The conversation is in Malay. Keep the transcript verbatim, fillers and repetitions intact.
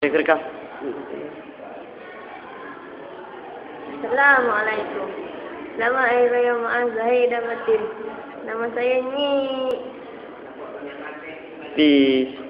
Okey, rekam. Assalamualaikum. Selamat Hari Raya Maaf Zahir dan Batin. Nama saya Ni. Peace.